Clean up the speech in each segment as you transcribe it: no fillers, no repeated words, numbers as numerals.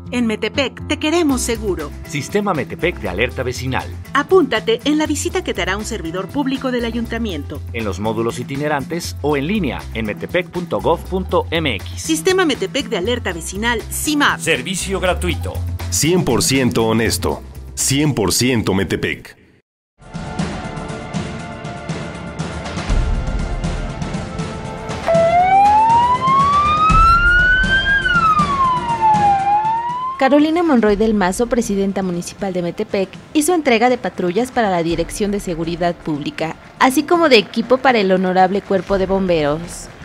En Metepec te queremos seguro. Sistema Metepec de alerta vecinal. Apúntate en la visita que te hará un servidor público del ayuntamiento. En los módulos itinerantes o en línea en metepec.gov.mx. Sistema Metepec de alerta vecinal CIMAP. Servicio gratuito. 100% honesto. 100% Metepec. Carolina Monroy del Mazo, presidenta municipal de Metepec, hizo entrega de patrullas para la Dirección de Seguridad Pública, así como de equipo para el honorable Cuerpo de Bomberos.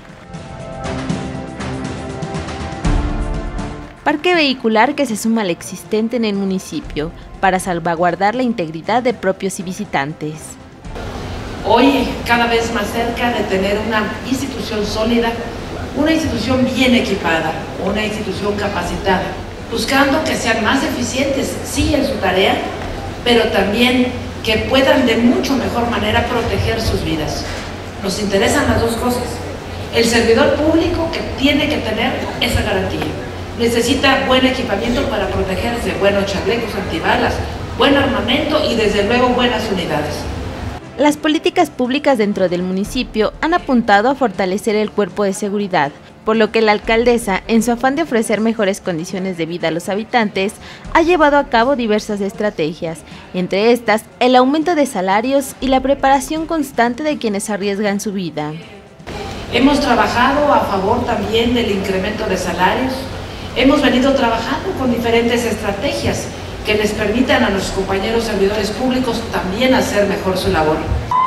Parque vehicular que se suma al existente en el municipio, para salvaguardar la integridad de propios y visitantes. Hoy, cada vez más cerca de tener una institución sólida, una institución bien equipada, una institución capacitada, buscando que sean más eficientes, sí, en su tarea, pero también que puedan de mucho mejor manera proteger sus vidas. Nos interesan las dos cosas. El servidor público que tiene que tener esa garantía. Necesita buen equipamiento para protegerse, buenos chalecos antibalas, buen armamento y desde luego buenas unidades. Las políticas públicas dentro del municipio han apuntado a fortalecer el cuerpo de seguridad, por lo que la alcaldesa, en su afán de ofrecer mejores condiciones de vida a los habitantes, ha llevado a cabo diversas estrategias, entre estas el aumento de salarios y la preparación constante de quienes arriesgan su vida. Hemos trabajado a favor también del incremento de salarios, hemos venido trabajando con diferentes estrategias que les permitan a los compañeros servidores públicos también hacer mejor su labor.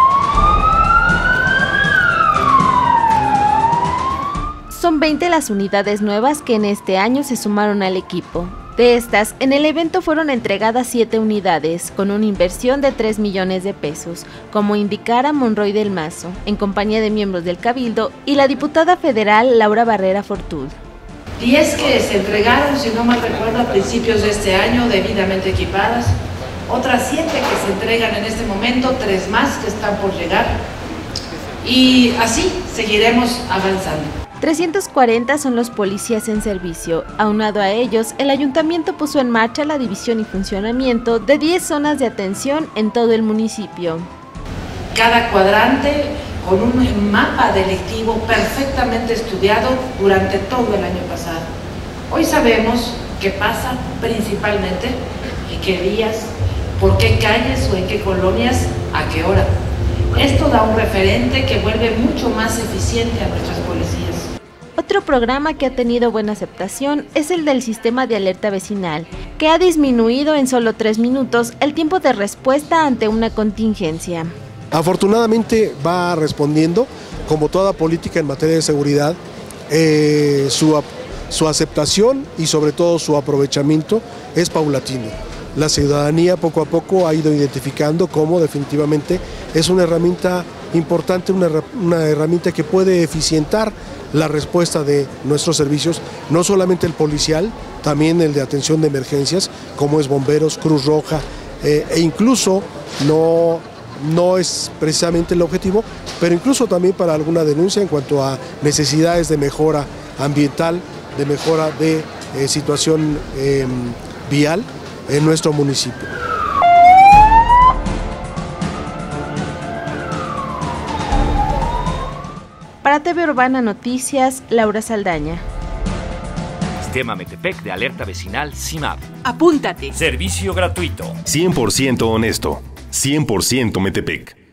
Son 20 las unidades nuevas que en este año se sumaron al equipo. De estas, en el evento fueron entregadas 7 unidades, con una inversión de 3 millones de pesos, como indicara Monroy del Mazo, en compañía de miembros del Cabildo y la diputada federal Laura Barrera Fortud. 10 que se entregaron, si no mal recuerdo, a principios de este año, debidamente equipadas. Otras 7 que se entregan en este momento, 3 más que están por llegar. Y así seguiremos avanzando. 340 son los policías en servicio. Aunado a ellos, el ayuntamiento puso en marcha la división y funcionamiento de 10 zonas de atención en todo el municipio. Cada cuadrante con un mapa delictivo perfectamente estudiado durante todo el año pasado. Hoy sabemos qué pasa principalmente, en qué días, por qué calles o en qué colonias, a qué hora. Esto da un referente que vuelve mucho más eficiente a nuestras policías. Otro programa que ha tenido buena aceptación es el del sistema de alerta vecinal, que ha disminuido en solo 3 minutos el tiempo de respuesta ante una contingencia. Afortunadamente va respondiendo, como toda política en materia de seguridad, su aceptación y sobre todo su aprovechamiento es paulatino. La ciudadanía poco a poco ha ido identificando cómo definitivamente es una herramienta importante, una herramienta que puede eficientar la respuesta de nuestros servicios, no solamente el policial, también el de atención de emergencias, como es bomberos, Cruz Roja, e incluso no es precisamente el objetivo, pero incluso también para alguna denuncia en cuanto a necesidades de mejora ambiental, de mejora de situación vial en nuestro municipio. Para TV Urbana Noticias, Laura Saldaña. Sistema Metepec de alerta vecinal CIMAP. Apúntate. Servicio gratuito. 100% honesto. 100% Metepec.